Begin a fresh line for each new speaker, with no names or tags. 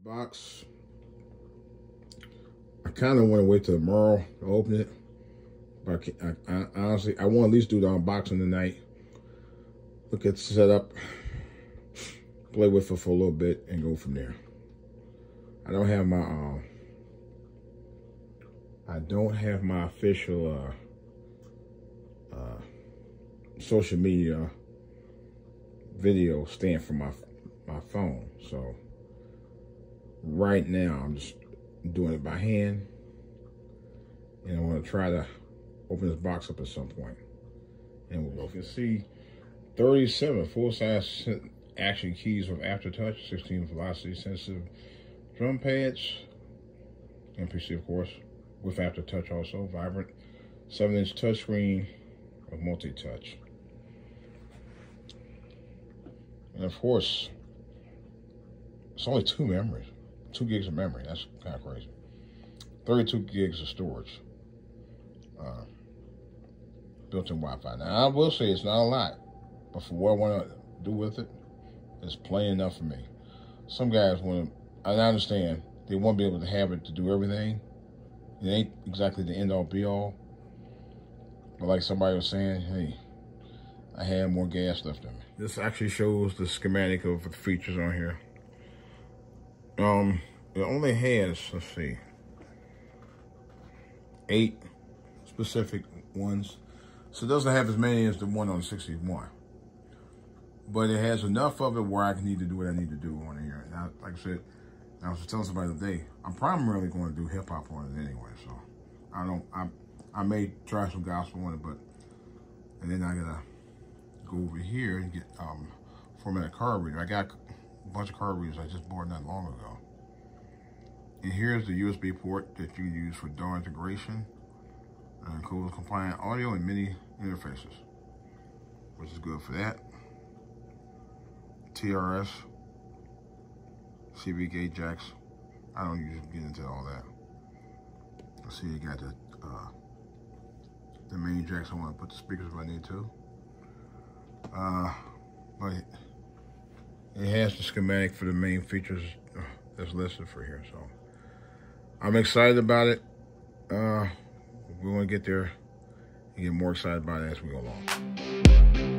Box. I kind of want to wait till tomorrow to open it, but I honestly I want to at least do the unboxing tonight. Look at the setup, play with it for a little bit, and go from there. I don't have my official social media video stand for my phone, so right now I'm just doing it by hand, and I want to try to open this box up at some point. And we'll go. You can see 37 full-size action keys with aftertouch, 16 velocity sensitive drum pads, MPC of course, with aftertouch also, vibrant, 7-inch touchscreen with multi-touch. And of course, it's only 2 gigs of memory. That's kind of crazy. 32 gigs of storage. Built-in Wi-Fi. Now, I will say it's not a lot, but for what I want to do with it, it's plenty enough for me. Some guys want to, and I understand, they want to be able to have it to do everything. It ain't exactly the end-all, be-all. But like somebody was saying, hey, I have more gas left in me. This actually shows the schematic of the features on here. It only has, let's see, 8 specific ones. So it doesn't have as many as the one on the 61. But it has enough of it where I need to do what I need to do on here. Now, like I said, I was telling somebody the other day, I'm primarily going to do hip hop on it anyway. So I may try some gospel on it, but, and then I gotta go over here and get format a card reader. I got a bunch of card readers I just bought not long ago. And here's the USB port that you can use for DAW integration and codes compliant audio and MIDI interfaces, which is good for that. TRS, CV gate jacks. I don't usually get into all that. Let's see, you got the main jacks. I want to put the speakers if I need to. But it has the schematic for the main features that's listed for here. So I'm excited about it. We're going to get there and get more excited about it as we go along.